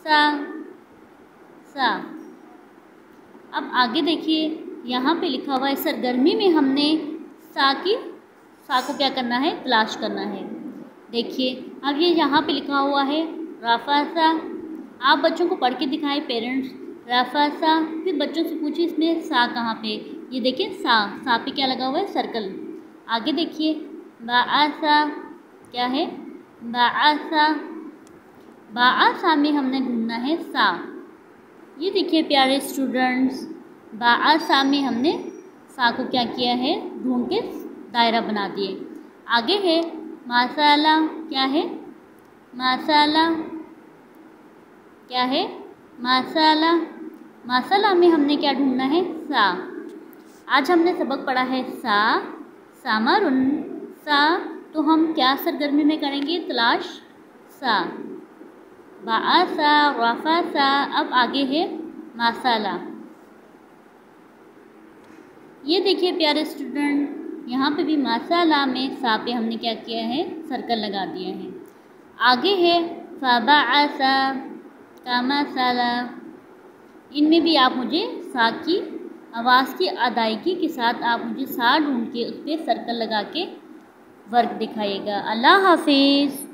सा सा। अब आगे देखिए, यहाँ पे लिखा हुआ है सरगर्मी में हमने सा को क्या करना है, तलाश करना है। देखिए अब ये यहाँ पे लिखा हुआ है रफ़ा सा। आप बच्चों को पढ़ के दिखाएं पेरेंट्स, रफ़ा सा। फिर बच्चों से पूछिए इसमें सा कहाँ पे। ये देखिए सा पे क्या लगा हुआ है, सर्कल। आगे देखिए बाआसा, क्या है, बाआसा। बाआसा में हमने ढूंढना है सा। ये देखिए प्यारे स्टूडेंट्स, बाआसा में हमने सा को क्या किया है, ढूंढ के दायरा बना दिए। आगे है मसाला, क्या है, मसाला, क्या है, मसाला। मसाला में हमने क्या ढूंढना है, सा। आज हमने सबक पढ़ा है सा, सामारुन, सा। तो हम क्या सरगर्मी में करेंगे, तलाश सा। बाआसा, रफ़ासा। अब आगे है मसाला। ये देखिए प्यारे स्टूडेंट, यहाँ पे भी मसाला में सा पे हमने क्या किया है, सर्कल लगा दिया है। आगे है फबाअसा का मसाला। इनमें भी आप मुझे सा की आवाज़ की अदायगी के साथ आप मुझे सा ढूंढ के उस पर सर्कल लगा के वर्क दिखाइएगा। अल्लाह हाफिज़।